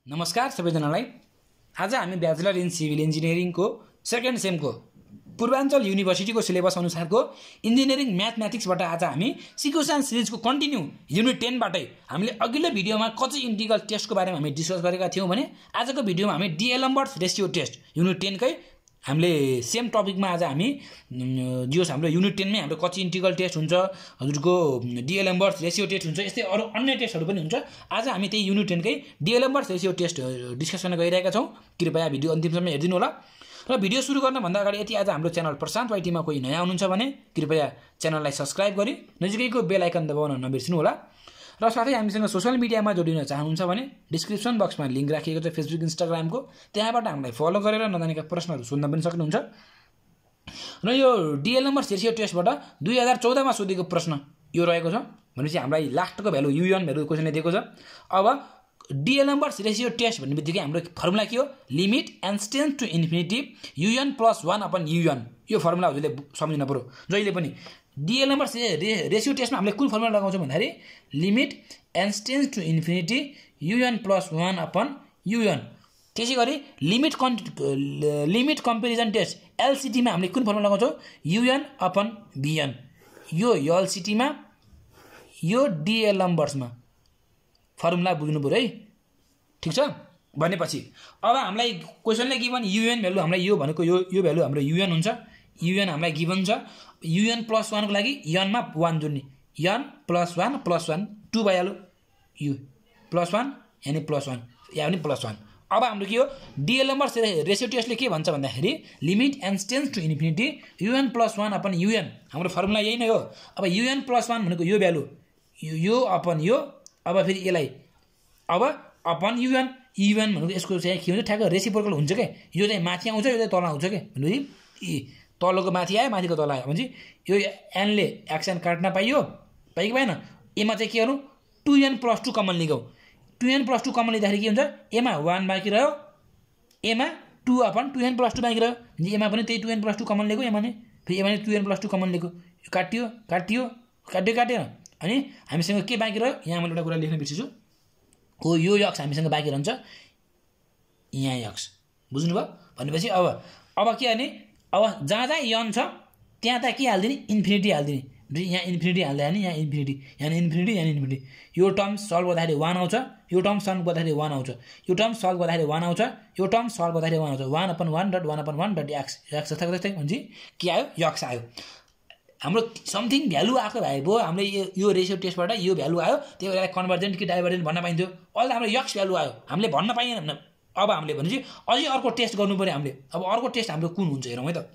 नमस्कार सबैजनालाई। आज हामी ब्याचलर इन सिभिल इन्जिनियरिङको सेकेन्ड सेमको पूर्वाञ्चल युनिभर्सिटीको सिलेबस अनुसारको इन्जिनियरिङ म्याथमेटिक्सबाट आज हामी सिक्वेन्स सिरिजको कन्टिन्यू युनिट 10 बाटै हामीले अघिल्लो भिडियोमा कति इन्टिग्रल टेस्टको बारेमा हामी डिस्कस गरेका थियौं भने आजको भिडियोमा हामी डिएलएम्बर्ट्स रेशियो टेस्ट युनिट 10 कै हामीले सेम टपिकमा आज हामी जियोस हाम्रो युनिट 10 मै हाम्रो कति इन्टिग्रल टेस्ट हुन्छ, हजुरको डिएलएम्बर्ट्स रेशियो टेस्ट हुन्छ, यस्तै अरु अन्य टेस्टहरु पनि हुन्छ। आज हामी त्यही युनिट 10 कै डिएलएम्बर्ट्स रेशियो टेस्ट डिस्कस गर्न गइरहेका छौं। कृपया भिडियो अन्तिमसम्म हेर्दिनु होला। र भिडियो सुरु गर्न भन्दा अगाडि यदि आज हाम्रो च्यानल प्रशान्त वाइटीमा कोही नयाँ हुनुहुन्छ भने कृपया च्यानललाई सब्स्क्राइब गरी नजिकैको बेल आइकन दबाउन नबिर्सनु होला। र साथै हामीसँग सोशल मिडियामा जोडिन चाहनुहुन्छ भने डिस्क्रिप्सन बक्समा लिंक राखिएको छ फेसबुक इन्स्टाग्रामको, त्यहाँबाट हामीलाई फलो गरेर नजानेका प्रश्नहरु सोध्न पनि सक्नुहुन्छ। र यो डिएलएम्बर्ट्स रेशियो टेस्टबाट 2014 मा सोधेको प्रश्न यो रहेको छ भनेपछि हामीलाई लास्टको भ्यालु युएन भ्यालु क्वेशनले दिएको छ। अब डिएलएम्बर्ट्स रेशियो टेस्ट भन्ने बित्तिकै हाम्रो फर्मुला के हो? Limit n tends to infinity un + 1 upon un। यो फर्मुला हजुरले सम्झिन पर्यो जहिले पनि। डिएलएम्बर्ट्स रेशियो टेस्टमा हामीले कुन फर्मुला लगाउँछौं भन्दाखेरि limit n tends to infinity un + 1 upon un। त्यसैगरी लिमिट कम्पेरिजन टेस्ट एलसीटी मा हामीले कुन फर्मुला लगाउँछौं? un upon bn। यो एलसीटी मा यो डिएलएम्बर्ट्स मा फर्मुला बुझ्नु पर्यो है, ठीक छ। भनेपछि अब हामीलाई क्वेशनले गिभन un भ्यालु हामीलाई यो भनेको यो भ्यालु हाम्रो un हुन्छ। un हामीलाई गिभन छ। un + 1 को लागि n मा 1 जोड्ने, n + 1 + 1 2 भइहाल्यो। u + 1 यानी +1 यानी +1। अब हाम्रो के हो? डिएलएम्बर्ट्स रेशियो टेस्टले के भन्छ भन्दाखेरि limit n tends to infinity un + 1 upon un। हाम्रो फर्मुला यही नै हो। अब un + 1 भनेको यो भ्यालु यो अपन यो, अब फेरि यसलाई अब अपन un भनेको यसको चाहिँ के हुन्छ? ठ्याक्क रेसिप्रोकल हुन्छ के। यो चाहिँ माथि आउँछ, यो चाहिँ तल आउँछ के। भनेपछि तलको माथि आयो, माथिको तल आयो भनेपछि यो n ले एक्सन काट्न पाइयो कि भएन? a मा चाहिँ के गर्नु? 2n + 2 common लिगौ। 2n + 2 कमन लिँदाखेरि के हुन्छ? a मा 1 बाँकी रह्यो, a मा 2 अपन 2n + 2 बाँकी रह्यो। अनि a मा पनि त्यही 2n + 2 कमन लिएको, a मा नि फेरि a मा नि 2n + 2 कमन लिएको। यो काट्यो अनि हामीसँग के बाँकी रह्यो? यहाँ मैले एउटा कुरा लेख्न बिर्सेछु। हो यो x हामीसँग बाँकी रहन्छ, यहाँ x। बुझ्नुभयो? भनेपछि अब के गर्ने? अब जहाँ n छ त्यहाँ त के हाल्दिने? इन्फिनिटी हाल्दिने। यहाँ इन्फिनिटी हाल्दा नि यहाँ इन्फिनिटी यो टर्म सल्भ गर्दाखेरि 1 आउँछ, यो टर्म सल्भ गर्दाखेरि 1 आउँछ, यो टर्म सल्भ गर्दाखेरि 1 आउँछ, यो टर्म सल्भ गर्दाखेरि 1 आउँछ। 1 upon 1 dot 1 upon 1 dot x जस्ताको जस्तै भनेपछि के आयो? x आयो। हाम्रो समथिङ भ्यालु आएको भए भयो हामीले यो रेशियो टेस्टबाट यो भ्यालु आयो, त्यो बेला कन्भर्जेन्ट कि डाइभर्जेन्ट भन्न पाइन्थ्यो। अहिले हाम्रो x भ्यालु आयो, हामीले भन्न पाइएन। अब हामीले भनेपछि अझै अर्को टेस्ट गर्नु पर्यो हामीले। अब अर्को टेस्ट हाम्रो कुन हुन्छ हेरौँ है त।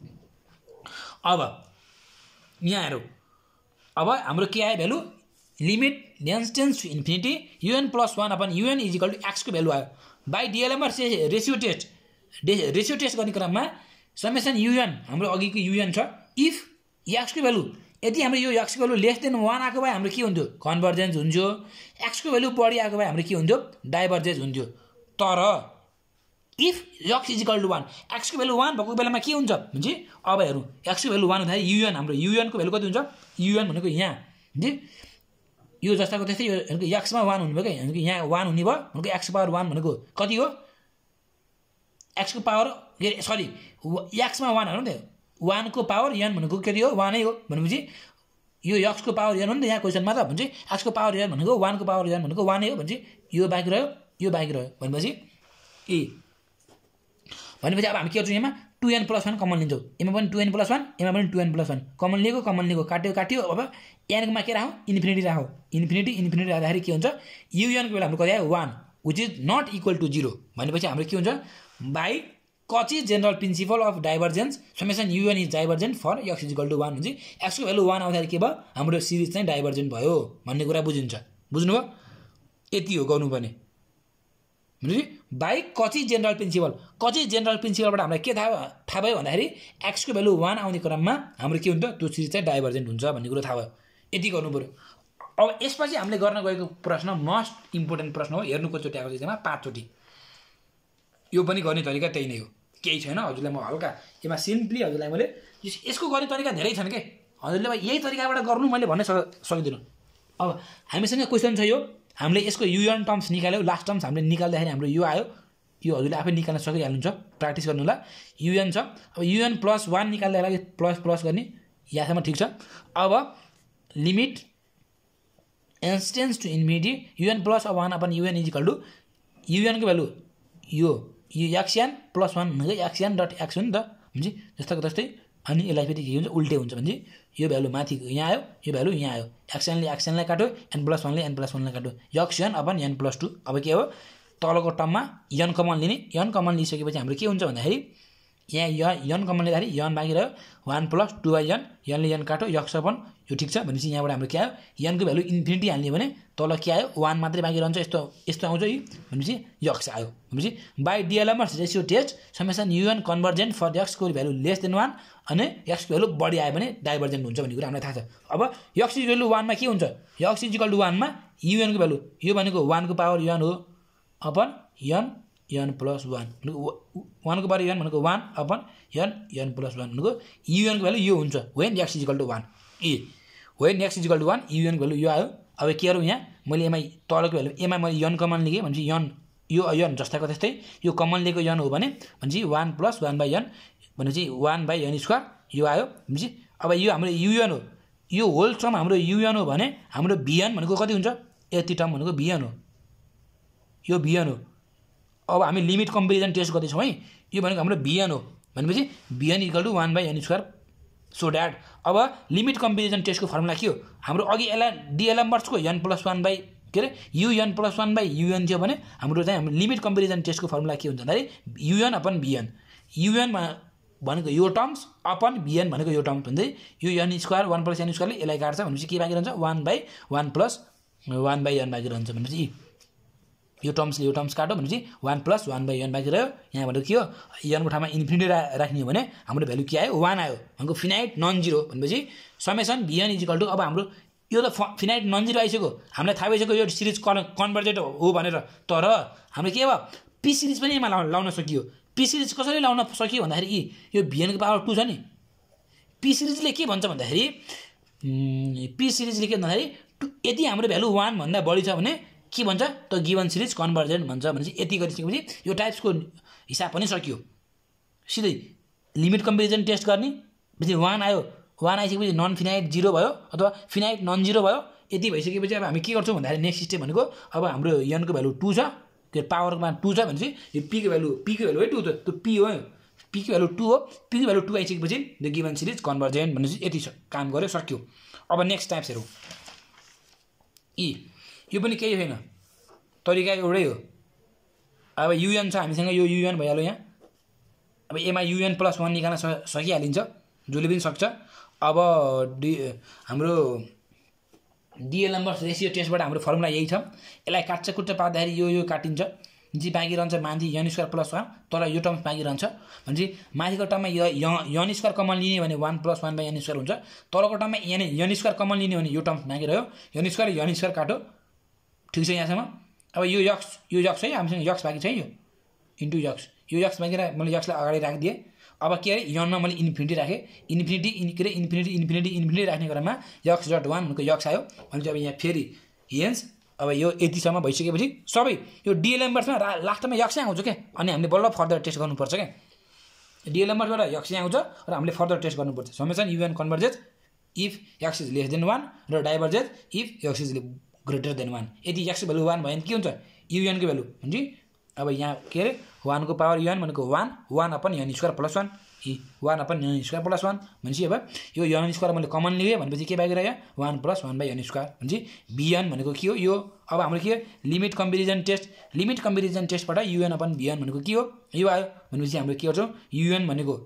अब यहाँ हेरौँ। अब हाम्रो के आयो value? Limit n tends to infinity un + 1 upon un = x को भ्यालु आयो। बाइ डिएलएम्बर्ट्स रेशियो टेस्ट गर्ने क्रममा समेसन un हाम्रो अघिको un छ। इफ x को भ्यालु यदि हाम्रो यो x को भ्यालु लेस देन 1 आएको भए हाम्रो के हुन्थ्यो? कन्भर्जेन्स हुन्थ्यो। x को भ्यालु बढी आएको भए हाम्रो के हुन्थ्यो? डाइभर्जेन्स हुन्थ्यो। तर इफ x = 1 x को भ्यालु 1 भएको बेलामा के हुन्छ भन्छ? अब हेरौँ। x को भ्यालु 1 हुँदा un हाम्रो un को भ्यालु कति हुन्छ? un भनेको यहाँ जी यो जस्ताको त्यस्तै यो x मा 1 हुनु भयो के, भनेको यहाँ 1 हुने भयो। भनेको x पावर 1 भनेको कति हो? x को पावर सरी x मा 1 हाल्नु नि, 1 को पावर n भनेको कति हो? 1 नै हो। भनेपछि यो x को पावर n हो नि त यहाँ क्वेशनमा त। भन्छ x को पावर n भनेको 1 को पावर n भनेको 1 नै हो। भन्छ यो बाँकी रह्यो, यो बाँकी रह्यो। भनेपछि भनेपछि अब हामी के गर्छौँ? यहाँ 2n + 1 कमन लिन्छौँ। एमा पनि 2n + 1, एमा पनि 2n + 1 कमन लिएको काट्यो। अब n मा के राखौँ? इन्फिनिटी राखौँ। इन्फिनिटी राख्दाखेरि के हुन्छ? un को बेला हाम्रो कति आयो? 1 which is not equal to 0। भनेपछि हाम्रो के हुन्छ? By Cauchy general principle of divergence summation un is divergent for x = 1 हुन्छ। x को भ्यालु 1 आउँदाखेरि के भयो? हाम्रो सिरिज चाहिँ डाइभर्जेन्ट भयो भन्ने कुरा बुझिन्छ। बुझ्नुभयो? यति हो गर्नुपर्ने। भनेपछि बाइ कची जनरल प्रिन्सिपलबाट हामीलाई के थाहा भयो भन्दाखेरि x को भ्यालु 1 आउने क्रममा हाम्रो के हुन्छ? त्यो सिरिज चाहिँ डाइभर्जेन्ट हुन्छ भन्ने कुरा थाहा भयो। यति गर्नु पर्यो। अब यसपछि हामीले गर्न गएको प्रश्न मोस्ट इम्पोर्टेन्ट प्रश्न हो। हेर्नु कतिचोटि आएको छ? 5 चोटि। यो पनि गर्ने तरिका त्यही नै हो, केही छैन। हजुरलाई म हल्का यसमा सिम्पली हजुरलाई मैले यसको गर्ने तरिका धेरै छन् के। हजुरले यही तरिकाबाट गर्नु मैले भन्न सक्दिनँ। अब हामीसँग क्वेशन छ यो हामीले यसको युएन टर्म्स निकाल्यो लास्ट टर्म्स हामीले निकाल्दाखेरि हाम्रो यो आयो यो हजुरले आफै निकाल्न सकिहाल्नुहुन्छ प्र्याक्टिस गर्नु होला युएन छ अब युएन +1 निकाल्नका लागि प्लस गर्ने यहाँसम्म ठिक छ अब limit extends to infinity u n +1 upon u n is equal to u n को भ्यालु यो एक्सएन +1 भनेको एक्सएन डट एक्स हो नि त हुन्छ जस्तोको त्यस्तै अनि यसलाई फेरि के हुन्छ उल्टे हुन्छ भने यो भ्यालु माथि यहाँ आयो यो भ्यालु यहाँ आयो एक्सएनलाई काट्यो n+1 ले n+1 लाई काट्यो एक्सएन अपन n+2 अब के हो तलको टर्ममा n कमन लिने n कमन लिइसकेपछि हाम्रो के हुन्छ भन्दाखेरि यहाँ n कमन लिँदाखेरि n बाँकी रह्यो 1 + 2/n n ले n काट्यो x अपन यो ठिक छ भनेपछि यहाँबाट हाम्रो के आयो n को भ्यालु इन्फिनिटी हाल्ने भने तल के आयो 1 मात्रै बाँकी रहन्छ यस्तो आउँछ यी भनेपछि x आयो भनेपछि by d'Alembert's ratio test summation un convergent for x को भ्यालु लेस देन 1 अनि x को भ्यालु बढी आयो भने डाइभर्जेन्ट हुन्छ भन्ने कुरा हामीलाई थाहा छ अब x = 1 मा के हुन्छ x = 1 मा un को भ्यालु यो भनेको 1 को पावर n हो अपन n+1 1 को पावर n भनेको 1 अपन n+1 भनेको un को भ्यालु यो हुन्छ when x = 1 when x = 1 un को भ्यालु यो आयो अब के गरौँ यहाँ मैले एमा तलको भ्यालु एमा मैले n कमन लिएँ भनेपछि n यो n जस्ताको त्यस्तै यो कमन लिएको n हो भने 1 + 1/n भनेपछि 1/n² यो आयो भनेपछि अब यो हाम्रो un हो यो होल टर्म हाम्रो un हो भने हाम्रो bn भनेको कति हुन्छ यति टर्म भनेको bn हो यो bn हो अब हामी लिमिट कम्पेरिजन टेस्ट गर्दै छौं है यो भनेको हाम्रो bn हो भनेपछि bn = 1/n² सो दैट अब लिमिट कम्पेरिजन टेस्टको फर्मुला के हो हाम्रो अघि एला डिएलएमबर्ट्सको n+1 बाइ के रे un+1 बाइ un थियो भने हाम्रो चाहिँ हाम्रो लिमिट कम्पेरिजन टेस्टको फर्मुला के हुन्छ भन्दाखेरि un अपन bn un भनेको यो टर्म्स अपन bn भनेको यो टर्म्स भन्दै यो n² 1 + n² ले यसलाई काट्छ भनेपछि के बाँकी रहन्छ 1/1 + 1/n बाँकी रहन्छ भनेपछि यो टर्म्स काट्यो भनेपछि 1 + 1/n बाँकी रह्यो यहाँ भनेको के हो n को ठाउँमा इन्फिनिटी राख्ने हो भने हाम्रो भ्यालु के आयो 1 आयो भनेको फिनाइट नन जीरो भनेपछि समेसन bn = अब हाम्रो यो त फिनाइट नन जीरो आइसक्यो हामीलाई थाहा भइसक्यो यो सिरिज कन्भर्जेन्ट हो भनेर तर हाम्रो के भयो p सिरिज पनि यसमा लाउन सकियो p सिरिज कसरी लाउन सकियो भन्दाखेरि यो bn को पावर 2 छ नि p सिरिजले के भन्छ भन्दाखेरि p सिरिजले के भन्दाखेरि यदि हाम्रो भ्यालु 1 भन्दा बढी छ भने के भन्छ त गिवन सिरिज कन्भर्जेन्ट भन्छ भनेपछि यति गरिसकेपछि यो टाइप्सको हिसाब पनि सकियो सिधै लिमिट कम्पेरिजन टेस्ट गर्ने पछि 1 आयो 1 आइसकेपछि नन फिनाइट 0 भयो अथवा फिनाइट नन 0 भयो यति भइसकेपछि अब हामी के गर्छौं भन्दाखेरि नेक्स्ट स्टेप भनेको अब हाम्रो n को भ्यालु 2 छ के पावरमा 2 छ भनेपछि यो p को भ्यालु है 2 त p हो p को भ्यालु 2 हो p को भ्यालु 2 आइसकेपछि द गिवन सिरिज कन्भर्जेन्ट भनेपछि यति छ काम गर्यो सक्यो अब नेक्स्ट टाइप्स हेरौं यो पनि केही छैन तरिका एउटै हो अब un छ हामीसँग यो un भइहाल्यो यहाँ अब एमा un+1 निकाल्न सकिहालिन्छ जसले पनि सक्छ अब हाम्रो डिएलएमबर्ट्स रेशियो टेस्टबाट हाम्रो फर्मुला यही छ यसलाई काट्छ कुट्छ पार्दाखेरि यो काटिन्छ जी बाँकी रहन्छ माथि n² + 1 तर यो टर्म बाँकी रहन्छ भनेपछि माथिको टर्ममा n² कमन लिने भने 1 + 1/n² हुन्छ तलको टर्ममा n² कमन लिने भने यो टर्म बाँकी रह्यो n² काट्यो ठीक छ यहाँसम्म अब यो x है हामीसँग x बाँकी छ यो इन्टु x यो x बाँकी मैले x लाई अगाडि राखिदिए अब के अरे n मा मैले इन्फिनिटी राखे इन्फिनिटी राख्ने क्रममा x.1 भनेको x आयो भनेपछि अब यहाँ फेरि हेन्स अब यो यतिसम्म भइसकेपछि सबै यो डिएलएमबर्ट्समा लास्टमा x आउँछ के अनि हामीले बल्ल फर्दर टेस्ट गर्नुपर्छ के डिएलएमबर्ट्सबाट x आउँछ र हामीले फर्दर टेस्ट गर्नुपर्छ summation un convergent if x is less than 1 र divergent if x is greater than 1 यदि x को भ्यालु 1 भयो भने के हुन्छ un को भ्यालु हुन्छ अब यहाँ के अरे 1 को पावर n भनेको 1 अपन n² + 1 1 अपन n² + 1 भनेपछि अब यो n² मैले कमन लिएँ भनेपछि के बाँकी रह्यो 1 + 1/n² भनेपछि bn भनेको के हो यो अब हाम्रो के लिमिट कम्पेरिजन टेस्टबाट un अपन bn भनेको के हो यो आयो भनेपछि हाम्रो के गर्छौं un भनेको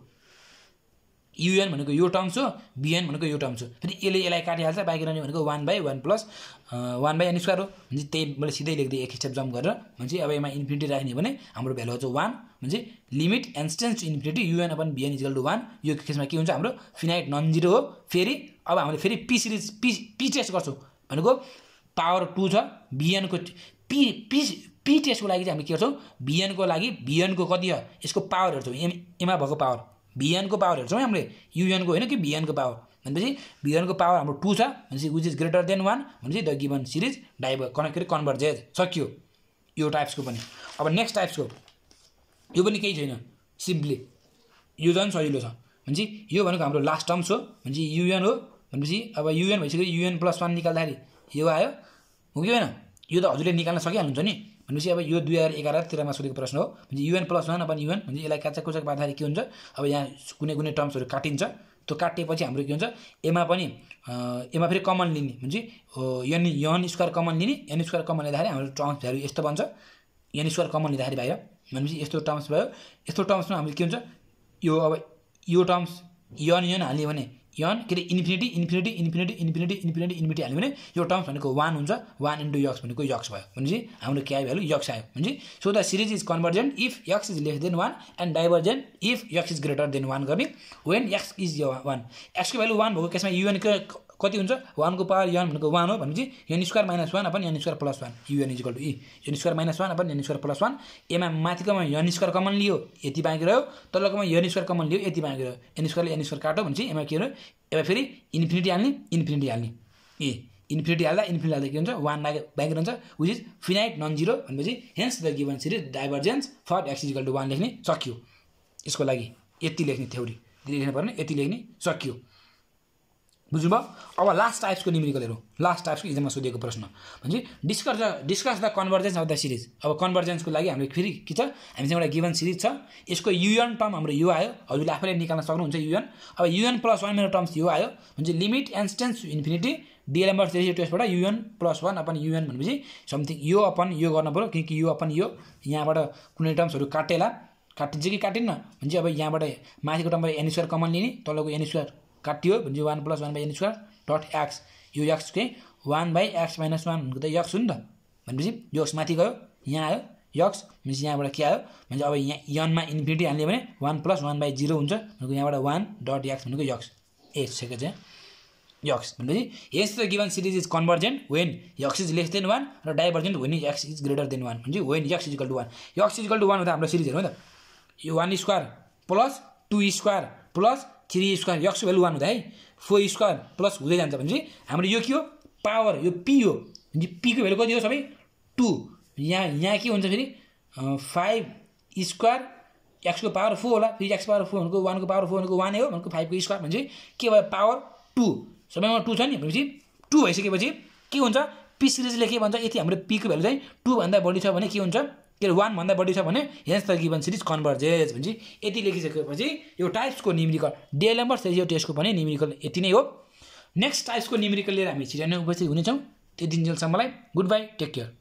यो टर्म्स हो bn भनेको यो टर्म्स हो फेरि यसलाई काटिहाल्छ बाँकी रहने भनेको 1/1 + 1/n² हो भनेपछि त्यही मैले सिधै लेख्दिए एक स्टेप जम्प गरेर भनेपछि अब यसमा इन्फिनिटी राख्ने भने हाम्रो भ्यालु हुन्छ 1 भनेपछि limit extends to infinity un upon bn = 1 यो केसमा के हुन्छ हाम्रो फिनाइट नन जीरो हो फेरि अब हामीले फेरि p सिरिज p टेस्ट गर्छौं भनेको पावर 2 छ bn को p टेस्टको लागि चाहिँ हामी के गर्छौं bn को लागि bn को कति हो यसको पावर हेर्छौं एमा भएको पावर bn को पावर हेर्छौं हामीले un को हैन कि bn को पावर भनेपछि v1 को पावर हाम्रो 2 छ भनेपछि विच इज ग्रेटर देन 1 भनेपछि द गिभन सिरिज कन्भर्जेज सक्यो यो टाइप्सको पनि। अब नेक्स्ट टाइप्सको यो पनि केही छैन सिम्पली यो झन् सजिलो छ भनेपछि यो भनेको हाम्रो लास्ट टर्म्स हो भनेपछि un हो भनेपछि अब un भइसक्यो un + 1 निकाल्दाखेरि यो आयो हो कि होइन यो त हजुरले निकाल्न सकिहाल्नुहुन्छ नि भनेपछि अब यो 2011 मा सोधेको प्रश्न हो भनेपछि un + 1 अपन un भनेपछि यसलाई काचाकुचा पार्दाखेरि के हुन्छ अब यहाँ कुनै कुनै टर्म्सहरू काटिन्छ त्यो काटिएपछि हाम्रो के हुन्छ एमा पनि एमा फेरि कमन लिने भनेपछि n स्क्वायर कमन लिने n स्क्वायर कमन लिँदाखेरि हाम्रो टर्म्स भ्यालु यस्तो बन्छ n स्क्वायर कमन लिँदाखेरि बाहिर भनेपछि यस्तो टर्म्स भयो यस्तो टर्म्समा हामीले के हुन्छ यो अब यो टर्म्स n हाल्यो भने n के अरे इन्फिनिटी हाल्यो भने यो टर्म्स भनेको 1 हुन्छ 1 * x भनेको x भयो भनेपछि हाम्रो के आयो भ्यालु x आयो भनेपछि so the series is convergent if x is less than 1 and divergent if x is greater than 1 गर्ने व्हेन x इज 1 x को भ्यालु 1 भएको केसमा un कति हुन्छ 1 को पावर n भनेको 1 हो भनेपछि n square - 1 upon n square + 1 un = e n square - 1 upon n square + 1 एमा माथिकोमा n स्क्वायर कमन लियो यति बाँकी रह्यो तलकोमा n स्क्वायर कमन लियो यति बाँकी रह्यो n स्क्वायरले n स्क्वायर काट्यो भनेपछि एमा के हो एमा फेरि इन्फिनिटी हाल्ने ए इन्फिनिटी हाल्दा के हुन्छ 1 बाँकी रहन्छ which is finite non zero भनेपछि hence the given series divergence for x = 1 लेख्ने सक्यो यसको लागि यति लेख्ने थ्योरी लेख्नु पर्ने यति लेख्ने सक्यो बुझ्नुभयो। अब लास्ट टाइप्सको न्युमेरिकलहरु लास्ट टाइप्सको इक्जाममा सोधिएको प्रश्न भन्छ discuss the convergence of the series. अब कन्भर्जेन्सको लागि हामीले फेरि के छ हामीसँग एउटा गिभन सिरिज छ यसको un टर्म हाम्रो यो आयो हजुरले आफैले निकाल्न सक्नुहुन्छ un अब un + 1 मेरो टर्म्स यो आयो भने limit n tends to infinity dl number ratio टेस्टबाट un + 1 अपन un भनेपछि समथिङ यो अपन यो गर्न पर्यो किनकि यो अपन यो यहाँबाट कुनै टर्म्सहरु काटिन्छ कि काटिन्न भने अब यहाँबाट माथिको टर्मबाट n स्क्वायर कमन लिने तलको n स्क्वायर काटियो भने 1 + 1/n स्क्वायर डट x यो x के 1/x - 1 भनेको त x हो नि त भनेपछि यो x माथि गयो यहाँ आयो x भनेपछि यहाँबाट के आयो भने अब यहाँ n मा इन्फिनिटी हाल्ने भने 1 + 1/0 हुन्छ भनेको यहाँबाट 1 डट x भनेको x यसको चाहिँ x भनेपछि यस the given series is convergent when x is less than 1 र divergent when x is greater than 1 भनेपछि व्हेन x = 1 x = 1 हुँदा हाम्रो सिरिज हेर्नु त यो 1 square plus 2 square plus 3 square x को भ्यालु 1 हुँदा है 4 स्क्वायर प्लस हुँदै जान्छ भनेपछि हाम्रो यो के हो पावर यो p हो भने p को भ्यालु कति हो सबै 2 यहाँ के हुन्छ फेरि 5 स्क्वायर x को पावर 4 होला फेरि x पावर 4 भनेको 1 को पावर 4 भनेको 1 हो भनेको 5 को स्क्वायर भनेपछि के भयो पावर 2 सबैमा 2 छ नि भनेपछि 2 भइसकेपछि के हुन्छ p सिरिजले के भन्छ यति हाम्रो p को भ्यालु चाहिँ 2 भन्दा बढी छ भने के हुन्छ के 1 भन्दा बढी छ भने hence the given series converges भन्छ यति लेखिसकेपछि यो टाइप्सको न्युमेरिकल डीएल नम्बर रेशियो टेस्टको पनि न्युमेरिकल यति नै हो। नेक्स्ट टाइप्सको न्युमेरिकल लिएर हामी छिटै नै उपस्थित हुनेछौँ। त्यति दिनसम्मलाई गुड बाई टेक केयर।